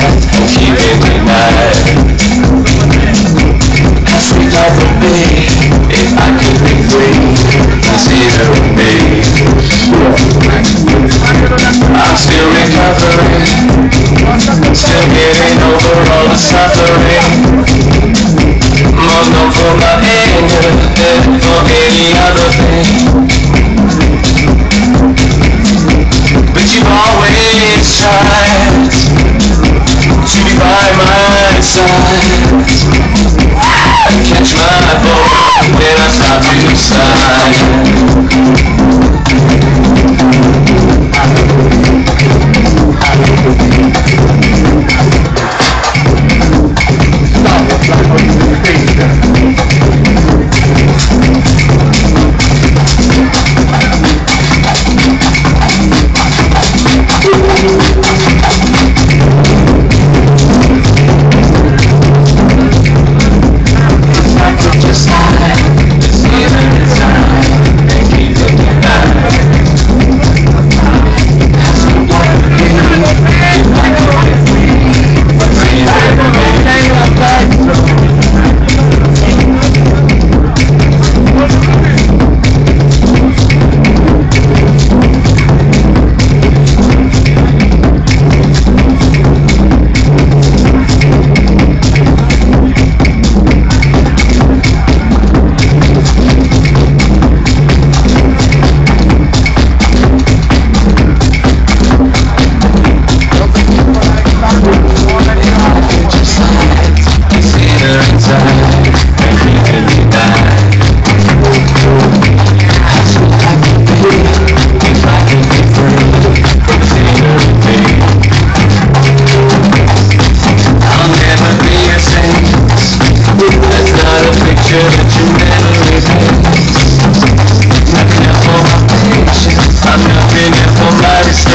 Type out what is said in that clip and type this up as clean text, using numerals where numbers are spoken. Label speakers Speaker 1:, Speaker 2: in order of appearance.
Speaker 1: and keeping me mad. How sweet life would be if I could be free. Consider me. I'm still recovering, still getting over all the suffering. More known for my anger than for any other thing. But you've always tried to be by my side. Catch my boat when I stop to sigh. I'm nothing for my